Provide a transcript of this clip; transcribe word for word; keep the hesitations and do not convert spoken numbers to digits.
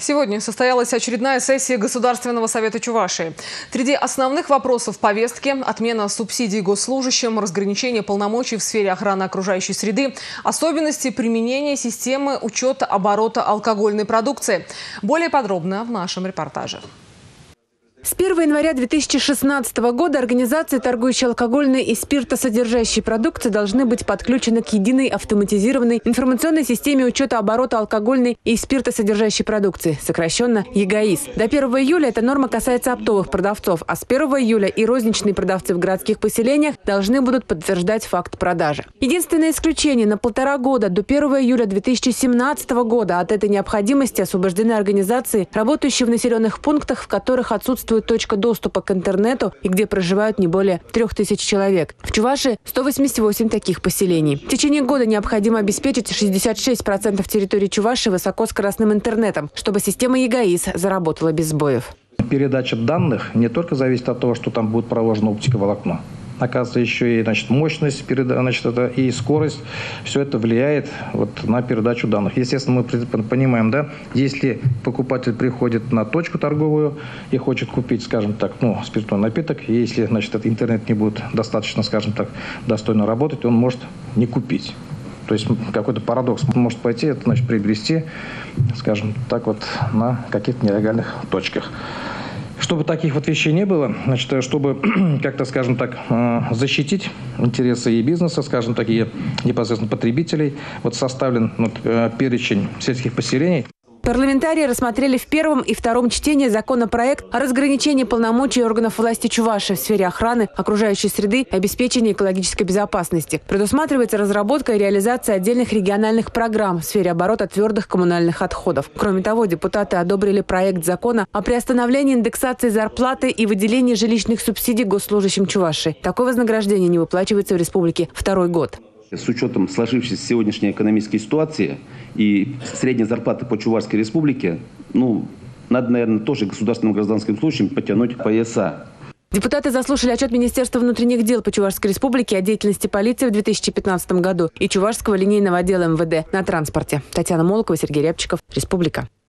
Сегодня состоялась очередная сессия Государственного совета Чувашии. Среди основных вопросов повестки – отмена субсидий госслужащим, разграничение полномочий в сфере охраны окружающей среды, особенности применения системы учета оборота алкогольной продукции. Более подробно в нашем репортаже. С первого января две тысячи шестнадцатого года организации, торгующие алкогольной и спиртосодержащей продукцией, должны быть подключены к единой автоматизированной информационной системе учета оборота алкогольной и спиртосодержащей продукции, сокращенно ЕГАИС. До первого июля эта норма касается оптовых продавцов, а с первого июля и розничные продавцы в городских поселениях должны будут подтверждать факт продажи. Единственное исключение: на полтора года до первого июля две тысячи семнадцатого года от этой необходимости освобождены организации, работающие в населенных пунктах, в которых отсутствует точка доступа к интернету и где проживают не более трех тысяч человек. В Чувашии сто восемьдесят восемь таких поселений. В течение года необходимо обеспечить шестьдесят шесть процентов территории Чувашии высокоскоростным интернетом, чтобы система ЕГАИС заработала без сбоев. Передача данных не только зависит от того, что там будет проложено оптиковолокно. Оказывается, еще и значит, мощность, значит, это, и скорость. Все это влияет вот, на передачу данных. Естественно, мы понимаем, да, если покупатель приходит на точку торговую и хочет купить, скажем так, ну, спиртной напиток, если значит, этот интернет не будет достаточно, скажем так, достойно работать, он может не купить. То есть какой-то парадокс. Он может пойти, это значит, приобрести, скажем так, вот, на каких-то нелегальных точках. Чтобы таких вот вещей не было, значит, чтобы как-то, скажем так, защитить интересы и бизнеса, скажем так, и непосредственно потребителей, вот составлен вот, перечень сельских поселений. Парламентарии рассмотрели в первом и втором чтении законопроект о разграничении полномочий органов власти Чувашии в сфере охраны окружающей среды и обеспечения экологической безопасности. Предусматривается разработка и реализация отдельных региональных программ в сфере оборота твердых коммунальных отходов. Кроме того, депутаты одобрили проект закона о приостановлении индексации зарплаты и выделении жилищных субсидий госслужащим Чувашии. Такое вознаграждение не выплачивается в республике второй год. С учетом сложившейся сегодняшней экономической ситуации и средней зарплаты по Чувашской республике, ну, надо, наверное, тоже государственным гражданским служащим потянуть пояса. Депутаты заслушали отчет Министерства внутренних дел по Чувашской республике о деятельности полиции в две тысячи пятнадцатом году и Чувашского линейного отдела эм вэ дэ на транспорте. Татьяна Молокова, Сергей Рябчиков, Республика.